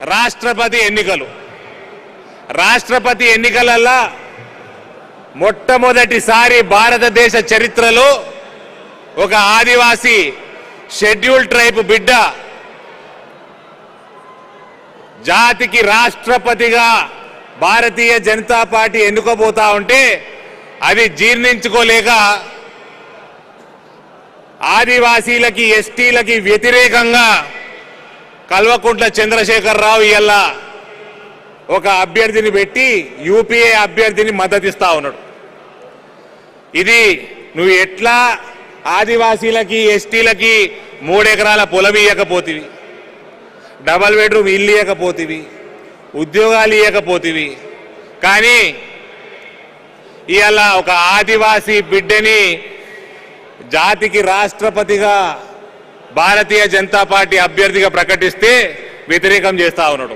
రాష్ట్రపతి ఎన్నికలలో మొట్టమొదటిసారి భారతదేశ చరిత్రలో ఒక ఆదివాసీ షెడ్యూల్ ట్రైబ్ బిడ్డ జాతికి రాష్ట్రపతిగా భారతీయ జనతా పార్టీ ఎన్నుకోబోతా ఉంటే అది జీర్ణించుకోలేక ఆదివాసీలకి ఎస్టీలకి వ్యతిరేకంగా కల్వకుంట్ల చంద్రశేఖర్ రావు ఇయ్యాల ఒక అభ్యర్థిని పెట్టి యూపీఏ అభ్యర్థిని మద్దతిస్తా ఉన్నాడు. ఇది నువ్వు ఎట్లా ఆదివాసీలకి ఎస్టీలకి 3 ఎకరాల పొలం ఇయ్యకపోతివి, డబల్ బెడ్రూమ్ ఇల్లు ఇయ్యకపోతివి, ఉద్యోగాలు ఇయ్యకపోతివి, కానీ ఇవాళ ఒక ఆదివాసీ బిడ్డని జాతికి రాష్ట్రపతిగా భారతీయ జనతా పార్టీ అభ్యర్థిగా ప్రకటిస్తే వ్యతిరేకం చేస్తా ఉన్నాడు.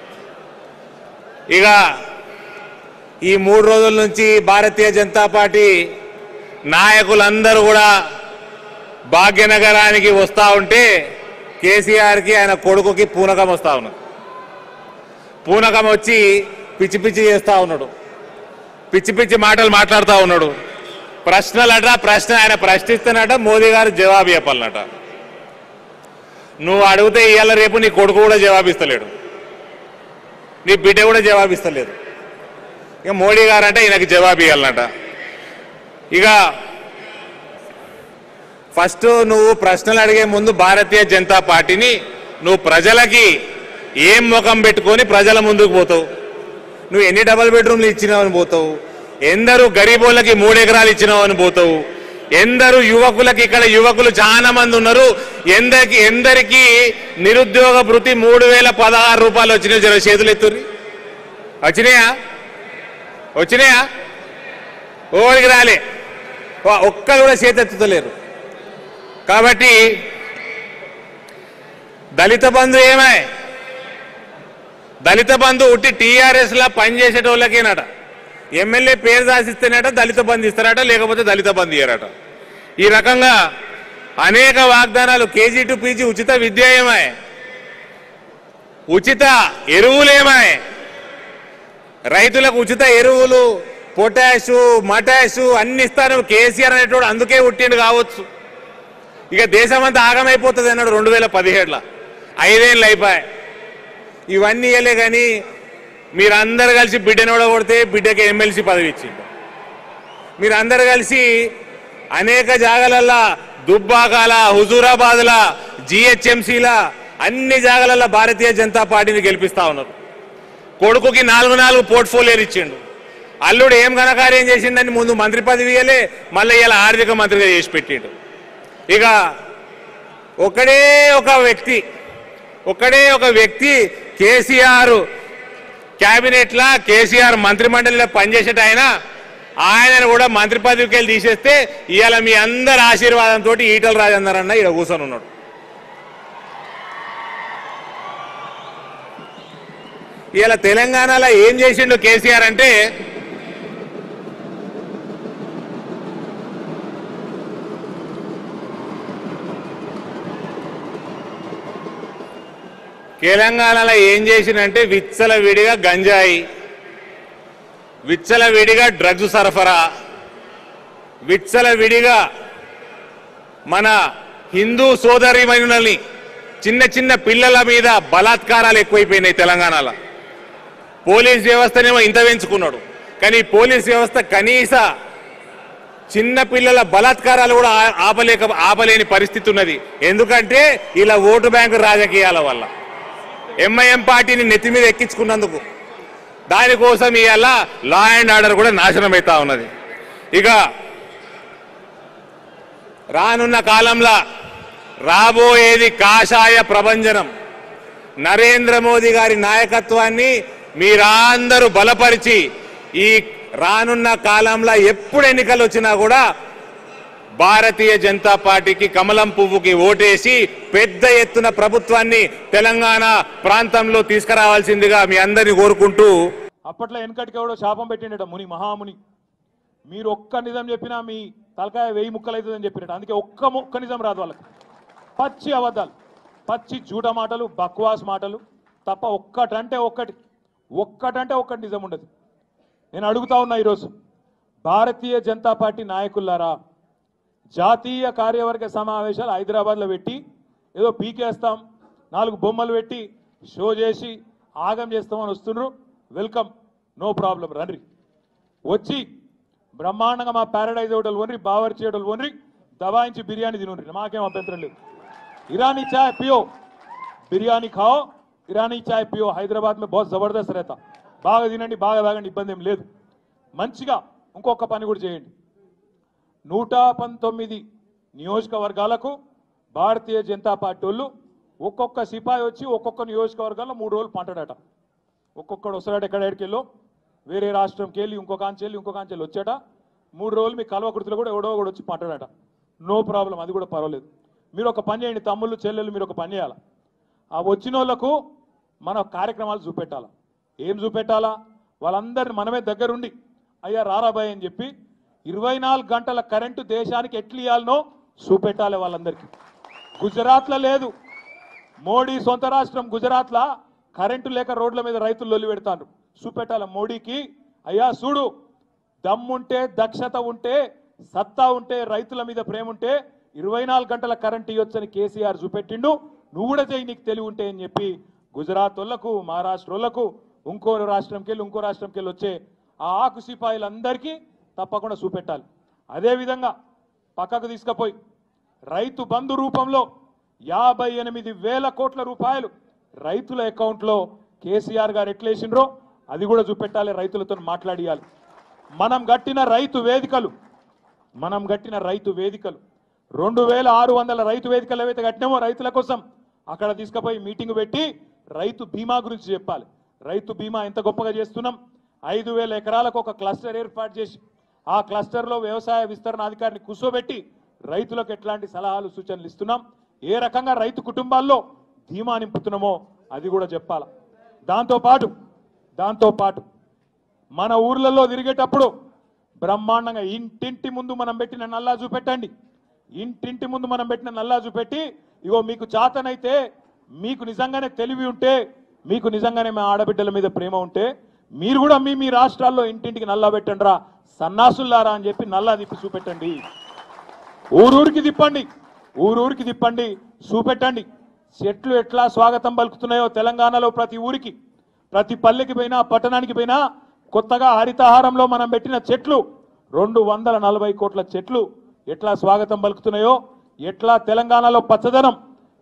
ఇక ఈ 3 రోజుల నుంచి భారతీయ జనతా పార్టీ నాయకులందరూ కూడా భాగ్యనగరానికి వస్తూ ఉంటే కేసీఆర్కి ఆయన కొడుకుకి పూనకం వస్తూ ఉన్నది. పూనకం వచ్చి పిచ్చి పిచ్చి చేస్తూ ఉన్నాడు, పిచ్చి పిచ్చి మాటలు మాట్లాడుతూ ఉన్నాడు. ప్రశ్నలట ఆయన ప్రశ్నిస్తున్నట మోదీ గారు జవాబు చెప్పాలన్నట. నువ్వు అడిగితే ఇవాళ రేపు నీ కొడుకు కూడా జవాబిస్తలేడు, నీ బిడ్డ కూడా జవాబిస్తలేదు. ఇక మోడీ గారు అంటే ఈయనకి జవాబు ఇవ్వాలన్నట. ఇక ఫస్ట్ నువ్వు ప్రశ్నలు అడిగే ముందు భారతీయ జనతా పార్టీని నువ్వు ప్రజలకి ఏం ముఖం పెట్టుకొని ప్రజల ముందుకు పోతావు? నువ్వు ఎన్ని డబల్ బెడ్రూమ్లు ఇచ్చినావని పోతావు, ఎందరు గరీబోళ్ళకి 3 ఎకరాలు ఇచ్చినావని పోతావు, ఎందరు యువకులకి, ఇక్కడ యువకులు చాలా మంది ఉన్నారు, ఎందరికి నిరుద్యోగ భృతి 3016 రూపాయలు వచ్చినాయి? జర చేతులు ఎత్తుర్రి. వచ్చినాయా? ఓడికి రాలే, ఒక్కరు కూడా చేతెత్తుతలేరు. కాబట్టి దళిత బంధు ఏమాయ్? దళిత బంధు ఉట్టి టీఆర్ఎస్ లా పనిచేసేటోళ్ళకేనట. ఎమ్మెల్యే పేరు రాసిస్తేనట దళిత బంధు ఇస్తారట, లేకపోతే దళిత బంధు ఇయ్యారట. ఈ రకంగా అనేక వాగ్దానాలు. కేజీ టు పీజీ ఉచిత విద్య ఏమాయ్? ఉచిత ఎరువులేమాయ్? రైతులకు ఉచిత ఎరువులు, పొటాషు, మటాషు అన్ని ఇస్తాను కేసీఆర్ అనేటోడు అందుకే ఉట్టిండు కావచ్చు. ఇక దేశమంతా ఆగమైపోతుంది అన్నాడు 2017లో. 5 ఏళ్ళు అయిపోయాయి, ఇవన్నీ ఇయ్యలే. కానీ మీరందరూ కలిసి బిడ్డను ఓడగొడితే బిడ్డకి ఎమ్మెల్సీ పదవి ఇచ్చిండు. మీరందరూ కలిసి అనేక జాగాలల్లో దుబ్బాకాల, హుజూరాబాద్ల, జిహెచ్ఎంసీల అన్ని జాగాలల్లో భారతీయ జనతా పార్టీని గెలిపిస్తా ఉన్నారు. కొడుకుకి 4 పోర్ట్ఫోలియోలు ఇచ్చిండు. అల్లుడు ఏం ఘనకార్యం చేసిందని ముందు మంత్రి పదవి ఇయ్యలే, మళ్ళీ ఇలా ఆర్థిక మంత్రిగా చేసి పెట్టిండు. ఇక ఒకడే ఒక వ్యక్తి కేసీఆర్ క్యాబినెట్లా, కేసీఆర్ మంత్రిమండలిలో పనిచేసేట ఆయనను కూడా మంత్రి పదవికి వెళ్ళి తీసేస్తే ఇవాళ మీ అందరి ఆశీర్వాదంతో ఈటల రాజేందర్ అన్న ఇక్కడ కూర్చొని ఉన్నాడు. ఇవాళ తెలంగాణలో ఏం చేసిండు కేసీఆర్ అంటే, తెలంగాణలో ఏం చేసిందంటే విచ్చలవిడిగా గంజాయి, విచ్చలవిడిగా డ్రగ్స్ సరఫరా, విచ్చలవిడిగా మన హిందూ సోదరీమణులని చిన్న చిన్న పిల్లల మీద బలాత్కారాలు ఎక్కువైపోయినాయి తెలంగాణలో. పోలీస్ వ్యవస్థనేమో ఇంత పెంచుకున్నాడు, కానీ పోలీస్ వ్యవస్థ కనీస చిన్న పిల్లల బలాత్కారాలు కూడా ఆపలేని పరిస్థితి ఉన్నది. ఎందుకంటే ఇలా ఓటు బ్యాంకు రాజకీయాల వల్ల ఎంఐఎం పార్టీని నెత్తి మీద ఎక్కించుకున్నందుకు. దానికోసం ఇవాళ లా అండ్ ఆర్డర్ కూడా నాశనం అవుతా ఉన్నది. ఇక రానున్న కాలంలో రాబోయేది కాషాయ ప్రభంజనం. నరేంద్ర మోదీ గారి నాయకత్వాన్ని మీరందరూ బలపరిచి ఈ రానున్న కాలంలో ఎప్పుడు ఎన్నికలు వచ్చినా కూడా భారతీయ జనతా పార్టీకి కమలం పువ్వుకి ఓటేసి పెద్ద ఎత్తున ప్రభుత్వాన్ని తెలంగాణ ప్రాంతంలో తీసుకురావాల్సిందిగా మీ అందరినీ కోరుకుంటూ. అప్పట్లో వెనకటికి ఎవడో శాపం పెట్టిండట ముని, మహాముని, మీరు ఒక్క నిజం చెప్పినా మీ తలకాయ 1000 ముక్కలు అవుతుందని చెప్పినట్టు. అందుకే ఒక్క నిజం రాదు వాళ్ళకి. పచ్చి అబద్ధాలు, పచ్చి జూట మాటలు, బక్వాస్ మాటలు. తప్ప ఒక్కటంటే ఒక్కటి నిజం ఉండదు. నేను అడుగుతా ఉన్నా ఈరోజు భారతీయ జనతా పార్టీ నాయకులారా, జాతీయ కార్యవర్గ సమావేశాలు హైదరాబాద్లో పెట్టి ఏదో పీకేస్తాం, 4 బొమ్మలు పెట్టి షో చేసి ఆగం చేస్తామని వస్తున్నారు. వెల్కమ్, నో ప్రాబ్లం, రండి. వచ్చి బ్రహ్మాండంగా మా ప్యారడైజ్ హోటల్ ఓన్రి, బావర్చి హోటల్ ఓన్రి, దబాయించి బిర్యానీ తినుండ్రి, మాకేం అభ్యంతరం లేదు. ईरानी चाय पियो, बिरयानी खाओ, ईरानी चाय पियो. హైదరాబాద్ में बहुत जबरदस्त रहता. బాగా తినండి, బాగా తాగండి, ఇబ్బంది ఏం లేదు. మంచిగా ఇంకొక పని కూడా చేయండి. 119 నియోజకవర్గాలకు భారతీయ జనతా పార్టీ వాళ్ళు ఒక్కొక్క సిపాయి వచ్చి ఒక్కొక్క నియోజకవర్గాల్లో 3 రోజులు పంటాడట. ఒక్కొక్కడు వస్తాడట, ఎక్కడెక్కడికెళ్ళో వేరే రాష్ట్రంకి వెళ్ళి ఇంకొక అంచెల్లి వచ్చాట. 3 రోజులు మీ కల్వకుర్తిలో కూడా ఎవడో ఒకడు వచ్చి పంటాడట. నో ప్రాబ్లం, అది కూడా పర్వాలేదు. మీరు ఒక పని చేయండి, తమ్ముళ్ళు చెల్లెళ్ళు, మీరు ఒక పని చేయాలి. ఆ వచ్చిన వాళ్ళకు మన కార్యక్రమాలు చూపెట్టాలా. ఏం చూపెట్టాలా? వాళ్ళందరిని మనమే దగ్గరుండి అయ్యా రారాబాయ్ అని చెప్పి 24 గంటల కరెంటు దేశానికి ఎట్లు ఇవ్వాలనో చూపెట్టాలి వాళ్ళందరికీ. గుజరాత్లో లేదు, మోడీ సొంత రాష్ట్రం గుజరాత్లో కరెంటు లేక రోడ్ల మీద రైతులు లొల్లి పెడతారు. చూపెట్టాలి మోడీకి, అయ్యా చూడు, దమ్ముంటే, దక్షత ఉంటే, సత్తా ఉంటే, రైతుల మీద ప్రేమ ఉంటే 24 గంటల కరెంట్ ఇవ్వచ్చని కేసీఆర్ చూపెట్టిండు. నువ్వు కూడా చేయి, నీకు తెలివి ఉంటే అని చెప్పి గుజరాత్ వాళ్ళకు, మహారాష్ట్ర వాళ్ళకు, ఇంకో రాష్ట్రంకి వెళ్ళి వచ్చే ఆ ఆకు సిపాయిలందరికీ తప్పకుండా చూపెట్టాలి. అదేవిధంగా పక్కకు తీసుకుపోయి రైతు బంధు రూపంలో 58,000 కోట్ల రూపాయలు రైతుల అకౌంట్లో కేసీఆర్ గారు ఎట్లేసిండ్రో అది కూడా చూపెట్టాలి, రైతులతో మాట్లాడియాలి. మనం కట్టిన రైతు వేదికలు 2600 రైతు వేదికలు ఏవైతే కట్టినామో రైతుల కోసం, అక్కడ తీసుకుపోయి మీటింగ్ పెట్టి రైతు బీమా గురించి చెప్పాలి. రైతు బీమా ఎంత గొప్పగా చేస్తున్నాం. 5,000 ఎకరాలకు ఒక క్లస్టర్ ఏర్పాటు చేసి ఆ క్లస్టర్లో వ్యవసాయ విస్తరణ అధికారిని కూర్చోబెట్టి రైతులకు ఎట్లాంటి సలహాలు సూచనలు ఇస్తున్నాం, ఏ రకంగా రైతు కుటుంబాల్లో ధీమా నింపుతున్నామో అది కూడా చెప్పాలి. దాంతోపాటు మన ఊర్లలో తిరిగేటప్పుడు బ్రహ్మాండంగా ఇంటింటి ముందు మనం పెట్టిన నల్లా చూపెట్టండి. ఇంటింటి ముందు మనం పెట్టిన నల్లా చూపెట్టి, ఇగో మీకు చాతనైతే, మీకు నిజంగానే తెలివి ఉంటే, మీకు నిజంగానే మా ఆడబిడ్డల మీద ప్రేమ ఉంటే మీరు కూడా మీ రాష్ట్రాల్లో ఇంటింటికి నల్లా పెట్టండి రా సన్నాసుల్లారా అని చెప్పి నల్లా తిప్పి చూపెట్టండి. ఊరూరికి తిప్పండి, చూపెట్టండి. చెట్లు ఎట్లా స్వాగతం పలుకుతున్నాయో తెలంగాణలో ప్రతి ఊరికి, ప్రతి పల్లెకి పోయినా, పట్టణానికి పోయినా కొత్తగా హరితహారంలో మనం పెట్టిన చెట్లు 240 కోట్ల చెట్లు ఎట్లా స్వాగతం పలుకుతున్నాయో, ఎట్లా తెలంగాణలో పచ్చదనం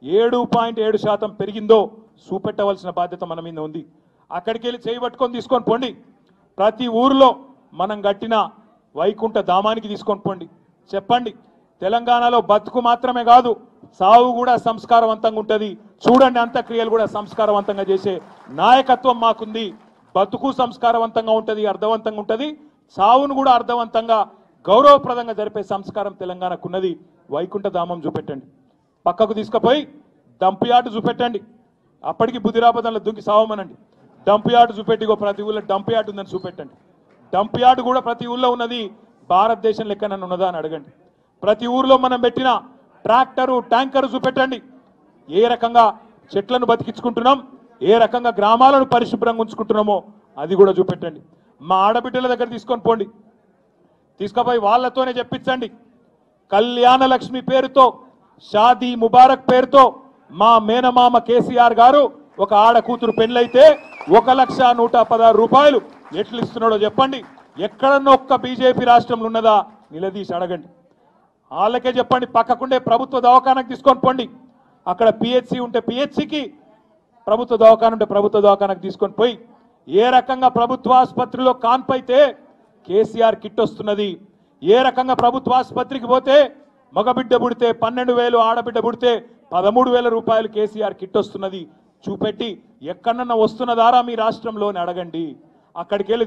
7.7% పెరిగిందో చూపెట్టవలసిన బాధ్యత మన మీద ఉంది. అక్కడికి వెళ్ళి చేయబట్టుకొని తీసుకొని పోండి. ప్రతి ఊరిలో మనం కట్టిన వైకుంఠ ధామానికి తీసుకొని పోండి. చెప్పండి, తెలంగాణలో బతుకు మాత్రమే కాదు, సావు కూడా సంస్కారవంతంగా ఉంటుంది. చూడండి, అంత్యక్రియలు కూడా సంస్కారవంతంగా చేసే నాయకత్వం మాకుంది. బతుకు సంస్కారవంతంగా ఉంటుంది, అర్థవంతంగా ఉంటుంది. సావును కూడా అర్థవంతంగా, గౌరవప్రదంగా జరిపే సంస్కారం తెలంగాణకు ఉన్నది. వైకుంఠ ధామం చూపెట్టండి. పక్కకు తీసుకుపోయి డంప్ యార్డు చూపెట్టండి. అప్పటికి బుద్ధిరాపదంలో దుంకి సావమనండి. డంప్ యార్డు చూపెట్టి, ప్రతి ఊళ్ళో డంప్ యార్డు ఉందని చూపెట్టండి. డంప్ యార్డు కూడా ప్రతి ఊళ్ళో ఉన్నది, భారతదేశం లెక్కన ఉన్నదా అని అడగండి. ప్రతి ఊర్లో మనం పెట్టిన ట్రాక్టరు, ట్యాంకరు చూపెట్టండి. ఏ రకంగా చెట్లను బతికించుకుంటున్నాం, ఏ రకంగా గ్రామాలను పరిశుభ్రంగా ఉంచుకుంటున్నామో అది కూడా చూపెట్టండి. మా ఆడబిడ్డల దగ్గర తీసుకొని పోండి, తీసుకుపోయి వాళ్ళతోనే చెప్పించండి. కళ్యాణ లక్ష్మి పేరుతో, షాదీ ముబారక్ పేరుతో మా మేనమామ కేసీఆర్ గారు ఒక ఆడ కూతురు పెళ్ళైతే 1,116 రూపాయలు ఎట్లు ఇస్తున్నాడో చెప్పండి. ఎక్కడన్నా ఒక్క బీజేపీ రాష్ట్రంలో ఉన్నదా నిలదీసి అడగండి. వాళ్ళకే చెప్పండి. పక్కకుండే ప్రభుత్వ దవాఖానకు తీసుకొని పోండి. అక్కడ పిహెచ్సి ఉంటే పిహెచ్సికి, ప్రభుత్వ దవాఖాన ఉంటే ప్రభుత్వ దవాఖానకు తీసుకొని పోయి ఏ రకంగా ప్రభుత్వ ఆసుపత్రిలో కాన్పైతే కేసీఆర్ కిట్ వస్తున్నది, ఏ రకంగా ప్రభుత్వ ఆసుపత్రికి పోతే మగబిడ్డ పుడితే 12,000, ఆడబిడ్డ పుడితే 13,000 రూపాయలు కేసీఆర్ కిట్ వస్తున్నది చూపెట్టి, ఎక్కడన్నా వస్తున్నదారా మీ రాష్ట్రంలోని అడగండి. అక్కడికి వెళ్ళి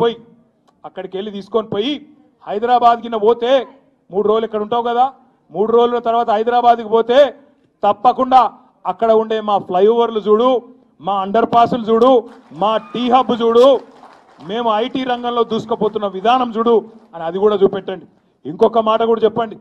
తీసుకొని పోయి హైదరాబాద్కి పోతే 3 రోజులు ఇక్కడ ఉంటావు కదా, 3 రోజుల తర్వాత హైదరాబాద్కి పోతే తప్పకుండా అక్కడ ఉండే మా ఫ్లైఓవర్లు చూడు, మా అండర్ పాసులు చూడు, మా టీ హబ్ చూడు, మేము ఐటీ రంగంలో దూసుకుపోతున్న విధానం చూడు అని అది కూడా చూపెట్టండి. ఇంకొక మాట కూడా చెప్పండి.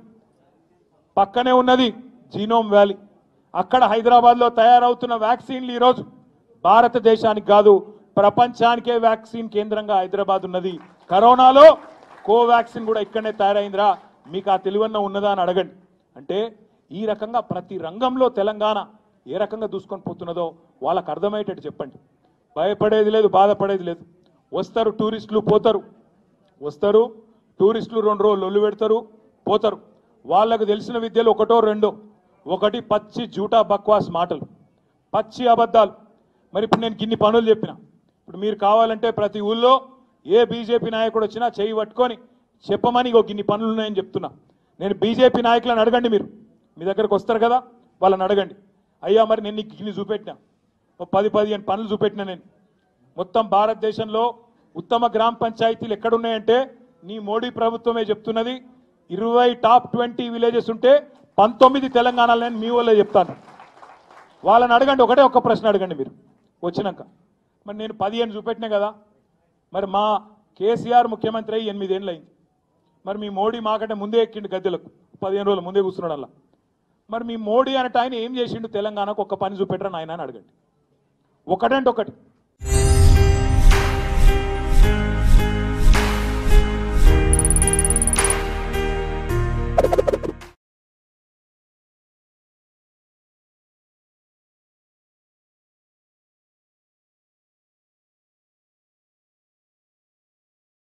పక్కనే ఉన్నది జీనోమ్ వ్యాలీ. అక్కడ హైదరాబాద్లో తయారవుతున్న వ్యాక్సిన్లు ఈరోజు భారతదేశానికి కాదు ప్రపంచానికే వ్యాక్సిన్ కేంద్రంగా హైదరాబాద్ ఉన్నది. కరోనాలో కోవాక్సిన్ కూడా ఇక్కడనే తయారైందిరా, మీకు ఆ తెలివన్న ఉన్నదా అని అడగండి. అంటే ఈ రకంగా ప్రతి రంగంలో తెలంగాణ ఏ రకంగా దూసుకొని పోతున్నదో వాళ్ళకు అర్థమయ్యేటట్టు చెప్పండి. భయపడేది లేదు, బాధపడేది లేదు. వస్తారు టూరిస్టులు, పోతారు. వస్తారు టూరిస్టులు 2 రోజులు లొల్లు పెడతారు, పోతారు. వాళ్ళకు తెలిసిన విద్యలు ఒకటో రెండో. ఒకటి పచ్చి జూటా బక్వాస్ మాటలు, పచ్చి అబద్ధాలు. మరి ఇప్పుడు నేను గిన్ని పనులు చెప్పిన, ఇప్పుడు మీరు కావాలంటే ప్రతి ఊళ్ళో ఏ బీజేపీ నాయకుడు వచ్చినా చేయి పట్టుకొని చెప్పమని గిన్ని పనులు ఉన్నాయని చెప్తున్నా. నేను బీజేపీ నాయకులను అడగండి, మీరు మీ దగ్గరకు వస్తారు కదా, వాళ్ళని అడగండి. అయ్యా మరి నేను నీకు గిన్ని చూపెట్టినా, 10-15 పనులు చూపెట్టినా. నేను మొత్తం భారతదేశంలో ఉత్తమ గ్రామ పంచాయతీలు ఎక్కడున్నాయంటే నీ మోడీ ప్రభుత్వమే చెప్తున్నది. 20 టాప్ 20 విలేజెస్ ఉంటే 19 తెలంగాణలో నేను మీ వాళ్ళే చెప్తాను. వాళ్ళని అడగండి, ఒకటే ఒక్క ప్రశ్న అడగండి మీరు వచ్చినాక. మరి నేను 15 చూపెట్టినా కదా, మరి మా కేసీఆర్ ముఖ్యమంత్రి అయ్యి 8 ఏళ్ళు అయింది. మరి మీ మోడీ మాకంటే ముందే ఎక్కిండు గద్దెలకు, 15 రోజులు ముందే కూర్చున్నాడు అలా. మరి మీ మోడీ అన్నట్టు ఆయన ఏం చేసిండు తెలంగాణకు, ఒక్క పని చూపెట్టరా నాయన అని అడగండి. ఒకటంటే ఒకటి.